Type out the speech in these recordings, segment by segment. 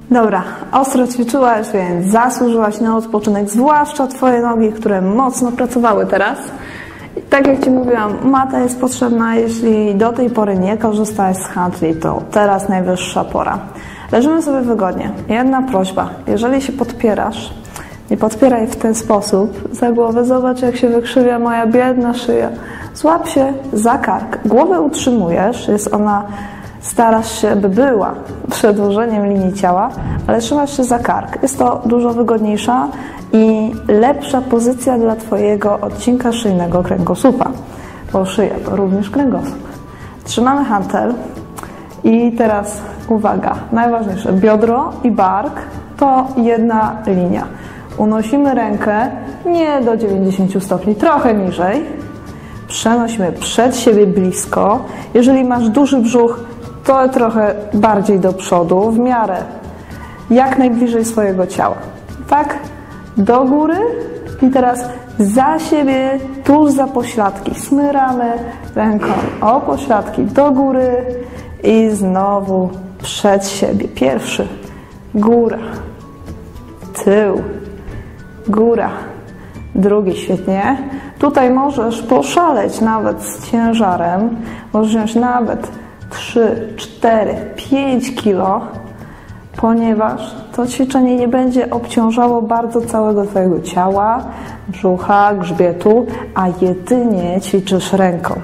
Dobra, ostro ćwiczyłaś, więc zasłużyłaś na odpoczynek, zwłaszcza twoje nogi, które mocno pracowały teraz. I tak jak ci mówiłam, mata jest potrzebna, jeśli do tej pory nie korzystałaś z hantli, to teraz najwyższa pora. Leżymy sobie wygodnie. Jedna prośba, jeżeli się podpierasz, nie podpieraj w ten sposób za głowę. Zobacz, jak się wykrzywia moja biedna szyja. Złap się za kark. Głowę utrzymujesz, starasz się, by była przedłużeniem linii ciała, ale trzymasz się za kark. Jest to dużo wygodniejsza i lepsza pozycja dla twojego odcinka szyjnego kręgosłupa, bo szyja to również kręgosłup. Trzymamy hantel i teraz uwaga, najważniejsze, biodro i bark to jedna linia. Unosimy rękę nie do 90 stopni, trochę niżej. Przenosimy przed siebie blisko. Jeżeli masz duży brzuch, to trochę bardziej do przodu, w miarę jak najbliżej swojego ciała. Tak? Do góry i teraz za siebie, tuż za pośladki. Smyramy ręką o pośladki do góry i znowu przed siebie. Pierwszy, góra, tył, góra, drugi, świetnie. Tutaj możesz poszaleć nawet z ciężarem, możesz wziąć nawet 3, 4, 5 kilo, ponieważ to ćwiczenie nie będzie obciążało bardzo całego twojego ciała, brzucha, grzbietu, a jedynie ćwiczysz ręką.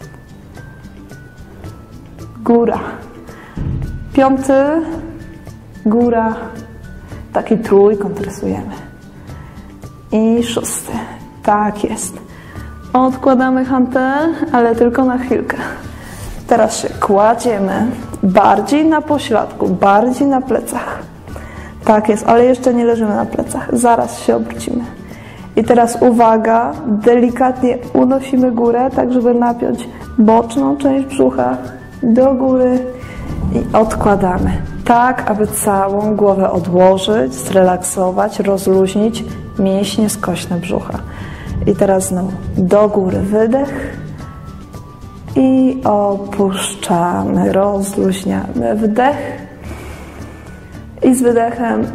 Góra. Piąty, góra, taki trójkąt rysujemy. I szósty. Tak jest. Odkładamy hantel, ale tylko na chwilkę. Teraz się kładziemy bardziej na pośladku, bardziej na plecach. Tak jest, ale jeszcze nie leżymy na plecach. Zaraz się obrócimy. I teraz uwaga, delikatnie unosimy górę, tak żeby napiąć boczną część brzucha do góry i odkładamy. Tak, aby całą głowę odłożyć, zrelaksować, rozluźnić mięśnie skośne brzucha. I teraz znowu do góry wydech i opuszczamy, rozluźniamy. Wdech i z wydechem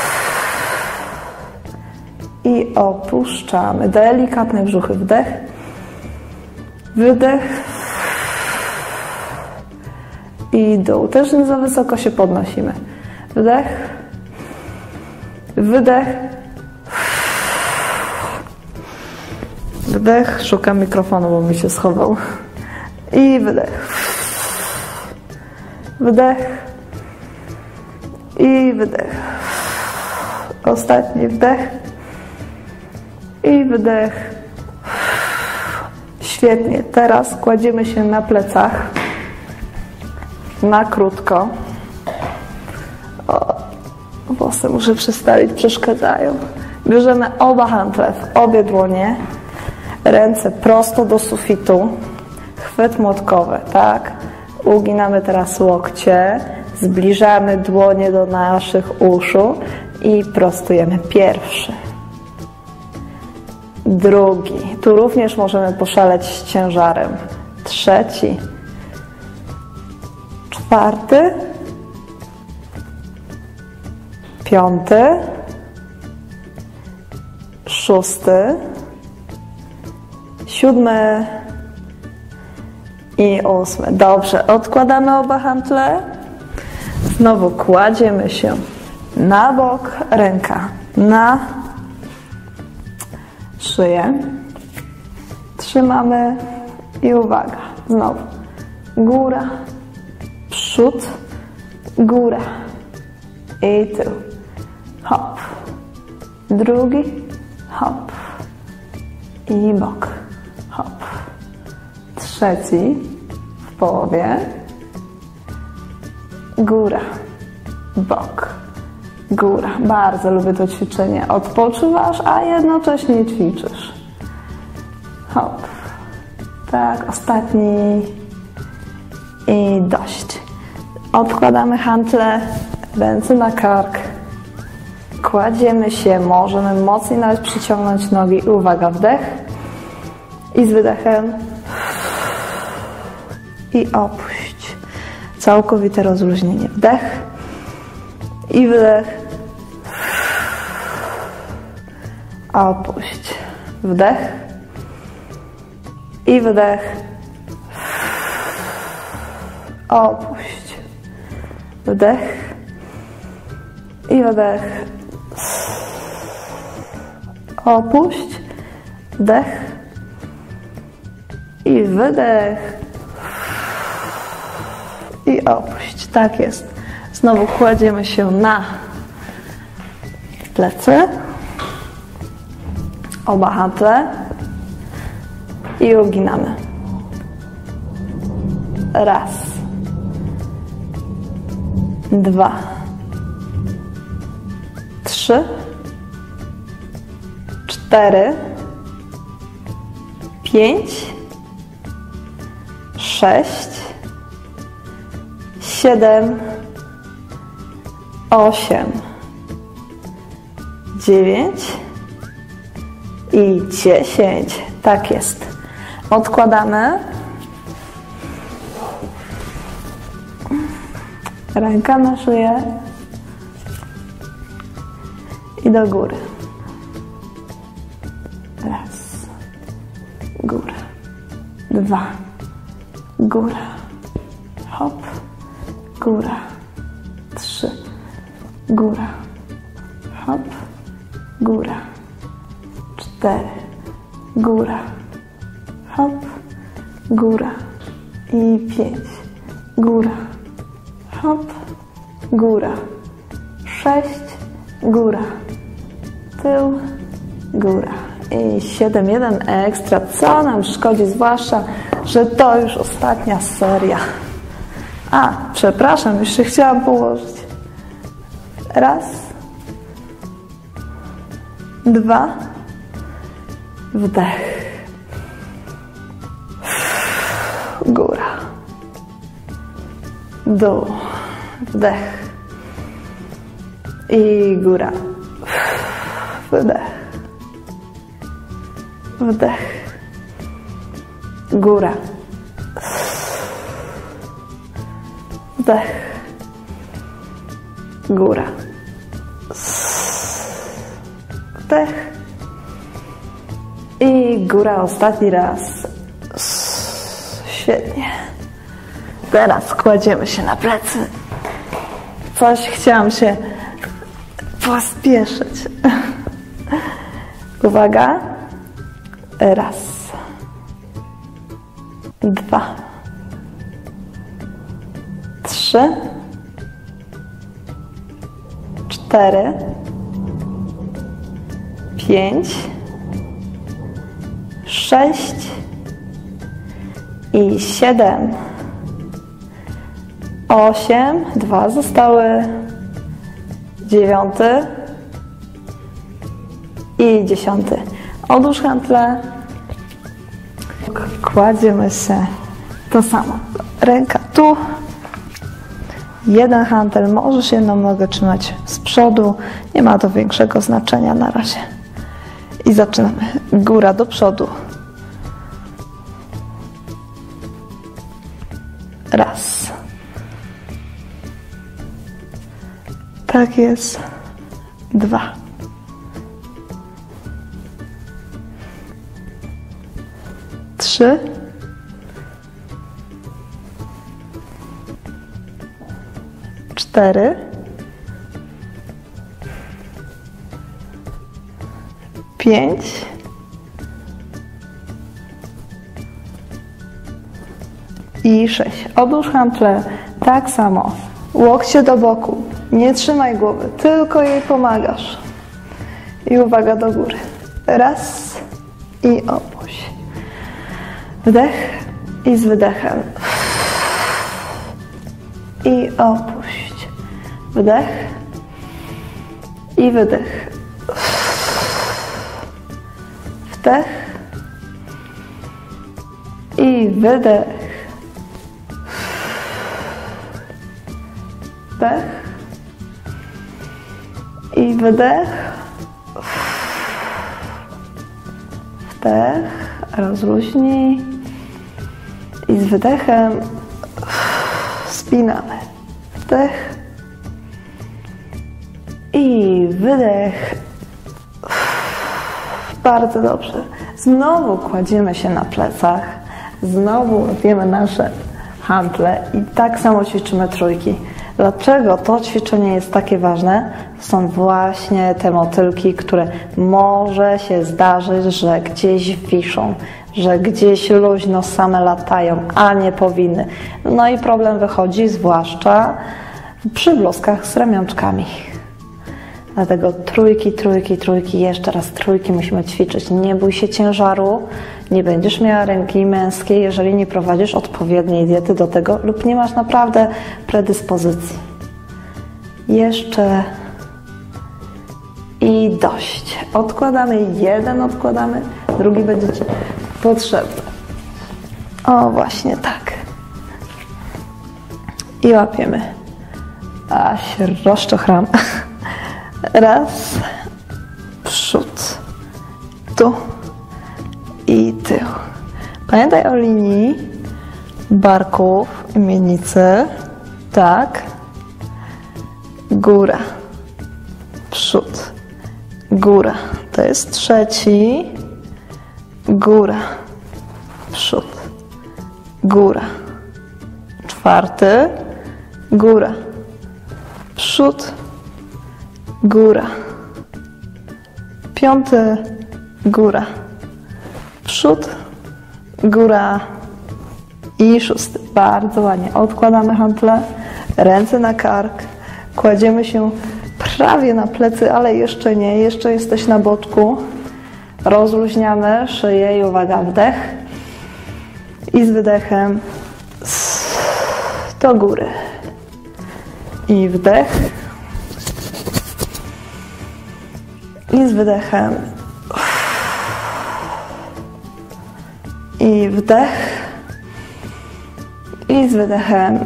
i opuszczamy. Delikatne brzuchy, wdech, wydech i dół. Też nie za wysoko się podnosimy. Wdech, wydech, wdech. Szukam mikrofonu, bo mi się schował. I wydech. Wdech. I wydech. Ostatni wdech. I wydech. Świetnie. Teraz kładziemy się na plecach. Na krótko. O, włosy muszę przestawić, przeszkadzają. Bierzemy oba hantle w obie dłonie. Ręce prosto do sufitu. Chwyt młotkowy, tak? Uginamy teraz łokcie. Zbliżamy dłonie do naszych uszu i prostujemy. Pierwszy. Drugi. Tu również możemy poszaleć z ciężarem. Trzeci. Czwarty. Piąty. Szósty. Siódmy. I ósmy. Dobrze, odkładamy oba hantle. Znowu kładziemy się na bok, ręka na szyję. Trzymamy i uwaga. Znowu góra, przód, góra i tył. Hop. Drugi, hop. I bok. Hop. Trzeci w połowie. Góra, bok, góra. Bardzo lubię to ćwiczenie. Odpoczywasz, a jednocześnie ćwiczysz. Hop. Tak, ostatni. I dość. Odkładamy hantle, ręce na kark. Kładziemy się, możemy mocniej nawet przyciągnąć nogi. I uwaga, wdech. I z wydechem. I opuść. Całkowite rozluźnienie. Wdech I wydech. Opuść. Wdech. I wydech. Opuść. Wdech. I wydech. Opuść. Wdech. I wydech. I opuść. Tak jest. Znowu kładziemy się na plecy. Oba handle. I uginamy. Raz. 2. 3. 4. 5. 6. 7. 8. 9. I 10. Tak jest. Odkładamy. Ręka na szyję. I do góry. Raz. Góra. 2. Góra. Hop. Góra. 3. Góra. Hop. Góra. 4. Góra. Hop. Góra. I 5. Góra. Hop. Góra. 6. Góra. Tył. Góra. I 7. 1 ekstra. Co nam szkodzi? Zwłaszcza, że to już ostatnia seria. A, przepraszam, jeszcze chciałam położyć. Raz. 2. Wdech. Góra. Dół. Wdech. I góra. Wdech. Wdech. Góra. Wdech. Góra. Wdech. I góra ostatni raz. Świetnie. Teraz kładziemy się na plecy. Coś chciałam się pospieszyć. Uwaga. Raz. 2. 3. 4. 5. 6. I 7. 8. 2 zostały. 9. I 10. Odłóż hantle. Kładziemy się to samo. Ręka tu. Jeden hantel. Możesz jedną nogę trzymać z przodu. Nie ma to większego znaczenia na razie. I zaczynamy. Góra do przodu. Raz. Tak jest. 2. 3. 4. 5. I 6. Odłóż hantle tak samo. Łokcie do boku. Nie trzymaj głowy, tylko jej pomagasz. I uwaga do góry. Raz i opuść. Wdech i z wydechem. I opuść. Wdech i wydech. Wdech i wydech. Wdech i wydech. Wdech, rozluźnij i z wydechem spinamy. Wdech I wydech. Bardzo dobrze. Znowu kładziemy się na plecach. Znowu łapiemy nasze hantle i tak samo ćwiczymy trójki. Dlaczego to ćwiczenie jest takie ważne? Są właśnie te motylki, które może się zdarzyć, że gdzieś wiszą, że gdzieś luźno same latają, a nie powinny. No i problem wychodzi zwłaszcza przy bluzkach z ramionczkami. Dlatego trójki, trójki, trójki, jeszcze raz trójki musimy ćwiczyć. Nie bój się ciężaru, nie będziesz miała ręki męskiej, jeżeli nie prowadzisz odpowiedniej diety do tego lub nie masz naprawdę predyspozycji. Jeszcze i dość. Odkładamy, jeden odkładamy, drugi będzie Ci potrzebny. O, właśnie tak. I łapiemy. A się rozczochram. Raz, przód, tu i tył. Pamiętaj o linii barków i miednicy. Tak. Góra, przód, góra. To jest trzeci. Góra, przód, góra. Czwarty. Góra, przód, góra. Piąty, góra, przód, góra i szósty. Bardzo ładnie. Odkładamy hantle, ręce na kark, kładziemy się prawie na plecy, ale jeszcze nie. Jeszcze jesteś na boczku. Rozluźniamy szyję i uwaga, wdech i z wydechem do góry. I wdech i z wydechem i wdech i z wydechem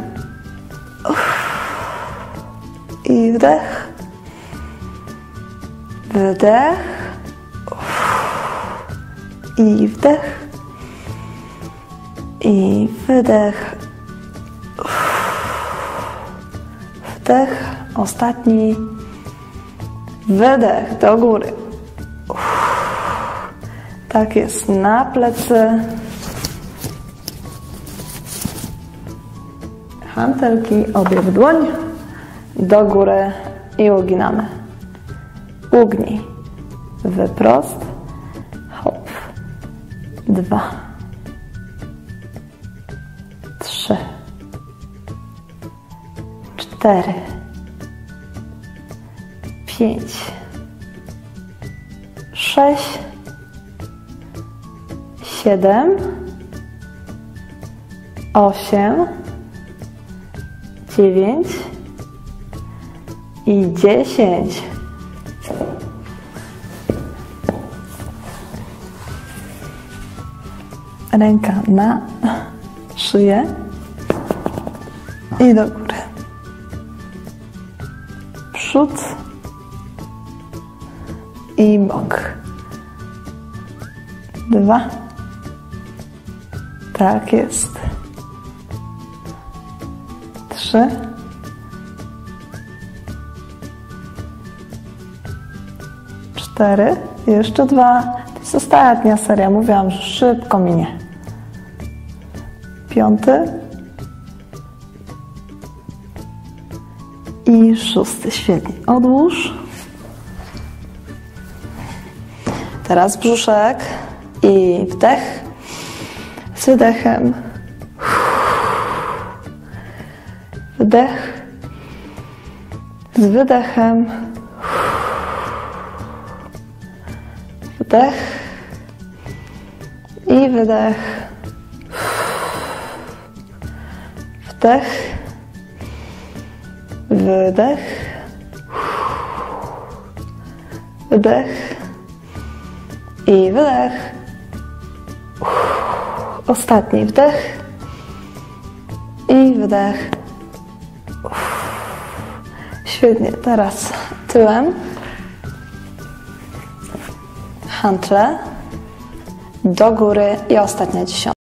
i wdech, wdech i wdech i wydech, wdech, ostatni. Wydech do góry. Tak jest, na plecy. Hantelki, obie w dłoń. Do góry i uginamy. Ugnij. Wyprost. Hop. 2. 3. 4. 5, 6, 7, 8, 9 i 10. Ręka na szyję i do góry. Przód i bok. 2. Tak jest. 3. 4. Jeszcze 2. To jest ostatnia seria. Mówiłam, że szybko minie. 5. I 6. Świetnie. Odłóż. Teraz brzuszek i wdech z wydechem. Wdech z wydechem. Wdech i wydech. Wdech, wydech, wdech i wydech. Ostatni wdech i wydech. Świetnie, teraz tyłem. Hantle do góry i ostatnia 10.